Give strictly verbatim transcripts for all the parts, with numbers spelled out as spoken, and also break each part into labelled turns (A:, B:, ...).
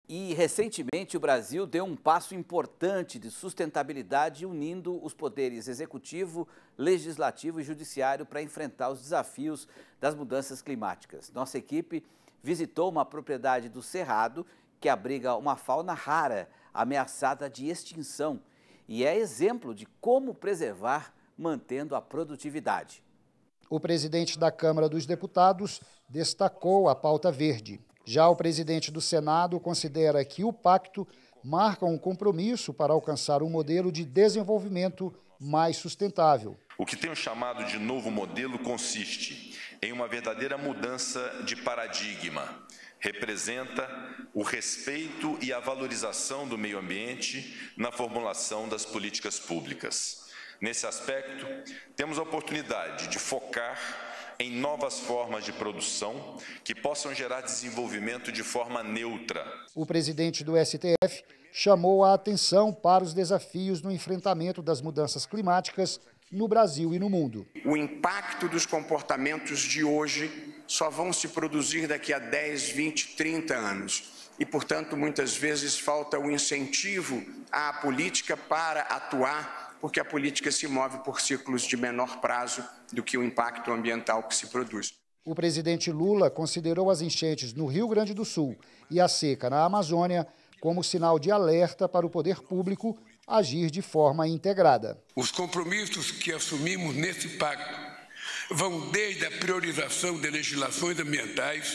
A: E, recentemente, o Brasil deu um passo importante de sustentabilidade unindo os poderes executivo, legislativo e judiciário para enfrentar os desafios das mudanças climáticas. Nossa equipe visitou uma propriedade do Cerrado que abriga uma fauna rara, ameaçada de extinção, e é exemplo de como preservar mantendo a produtividade.
B: O presidente da Câmara dos Deputados destacou a pauta verde. Já o presidente do Senado considera que o pacto marca um compromisso para alcançar um modelo de desenvolvimento mais sustentável.
C: O que tenho chamado de novo modelo consiste em uma verdadeira mudança de paradigma. Representa o respeito e a valorização do meio ambiente na formulação das políticas públicas. Nesse aspecto, temos a oportunidade de focar em novas formas de produção que possam gerar desenvolvimento de forma neutra.
B: O presidente do S T F chamou a atenção para os desafios no enfrentamento das mudanças climáticas no Brasil e no mundo.
D: O impacto dos comportamentos de hoje só vão se produzir daqui a dez, vinte, trinta anos. E, portanto, muitas vezes falta o incentivo à política para atuar, porque a política se move por ciclos de menor prazo do que o impacto ambiental que se produz.
B: O presidente Lula considerou as enchentes no Rio Grande do Sul e a seca na Amazônia como sinal de alerta para o poder público agir de forma integrada.
E: Os compromissos que assumimos nesse pacto vão desde a priorização de legislações ambientais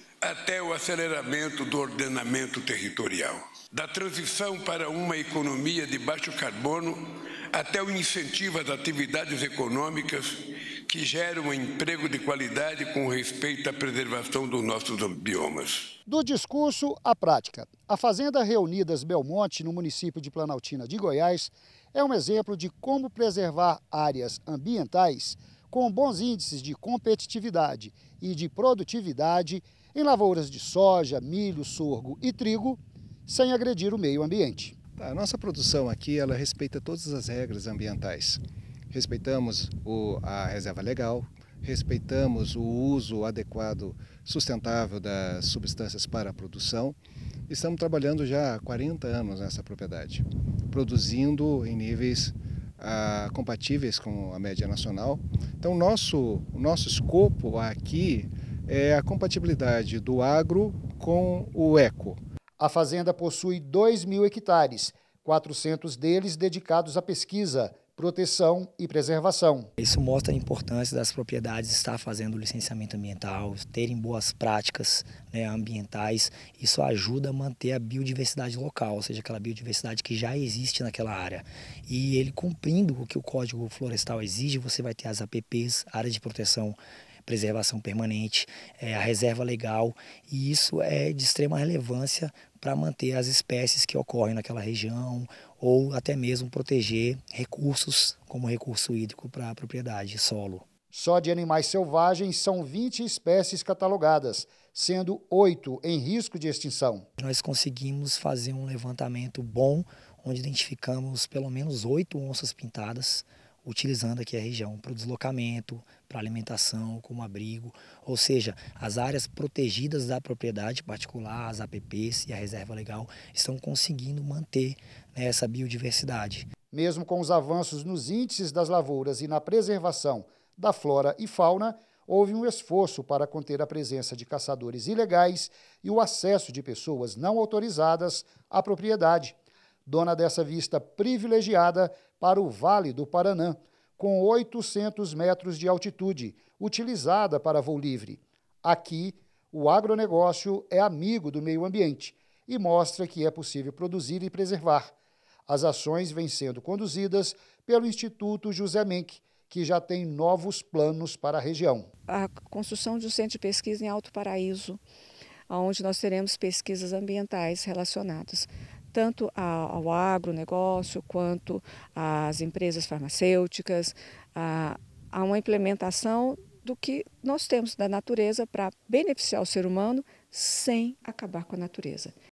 E: até o aceleramento do ordenamento territorial, da transição para uma economia de baixo carbono até o incentivo às atividades econômicas que geram emprego de qualidade com respeito à preservação dos nossos biomas.
B: Do discurso à prática, a Fazenda Reunidas Belmonte, no município de Planaltina de Goiás, é um exemplo de como preservar áreas ambientais com bons índices de competitividade e de produtividade em lavouras de soja, milho, sorgo e trigo, sem agredir o meio ambiente.
F: A nossa produção aqui, ela respeita todas as regras ambientais. Respeitamos o, a reserva legal, respeitamos o uso adequado, sustentável das substâncias para a produção. Estamos trabalhando já há quarenta anos nessa propriedade, produzindo em níveis ah, compatíveis com a média nacional. Então, nosso, o nosso escopo aqui é a compatibilidade do agro com o eco.
B: A fazenda possui dois mil hectares, quatrocentos deles dedicados à pesquisa, proteção e preservação.
G: Isso mostra a importância das propriedades estar fazendo licenciamento ambiental, terem boas práticas, né, ambientais. Isso ajuda a manter a biodiversidade local, ou seja, aquela biodiversidade que já existe naquela área. E ele cumprindo o que o Código Florestal exige, você vai ter as A P Ps, áreas de proteção, preservação permanente, é, a reserva legal, e isso é de extrema relevância para manter as espécies que ocorrem naquela região ou até mesmo proteger recursos como recurso hídrico para a propriedade, solo.
B: Só de animais selvagens são vinte espécies catalogadas, sendo oito em risco de extinção.
G: Nós conseguimos fazer um levantamento bom, onde identificamos pelo menos oito onças pintadas, utilizando aqui a região para o deslocamento, para alimentação, como abrigo, ou seja, as áreas protegidas da propriedade particular, as A P Ps e a reserva legal estão conseguindo manter, né, essa biodiversidade.
B: Mesmo com os avanços nos índices das lavouras e na preservação da flora e fauna, houve um esforço para conter a presença de caçadores ilegais e o acesso de pessoas não autorizadas à propriedade. Dona dessa vista privilegiada para o Vale do Paraná, com oitocentos metros de altitude, utilizada para voo livre. Aqui, o agronegócio é amigo do meio ambiente e mostra que é possível produzir e preservar. As ações vêm sendo conduzidas pelo Instituto José Menck, que já tem novos planos para a região.
H: A construção de um centro de pesquisa em Alto Paraíso, onde nós teremos pesquisas ambientais relacionadas tanto ao agronegócio quanto às empresas farmacêuticas, a, a uma implementação do que nós temos da natureza para beneficiar o ser humano sem acabar com a natureza.